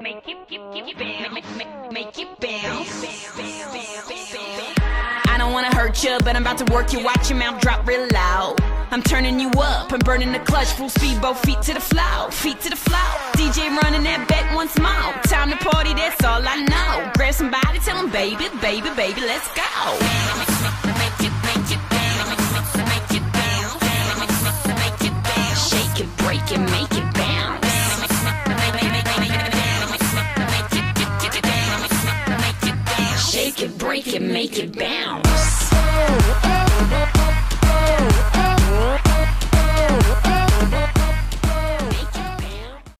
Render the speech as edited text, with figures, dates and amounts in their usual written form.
make it bounce. I don't wanna hurt you, but I'm about to work you. Watch your mouth drop real loud. I'm turning you up, I'm burning the clutch. Full speed, both feet to the floor, feet to the floor. DJ running that back once more. Time to party, that's all I know. Grab somebody, tell them baby, baby, baby, let's go. Shake it, break it, make it bounce. Shake it, break it, make it bounce.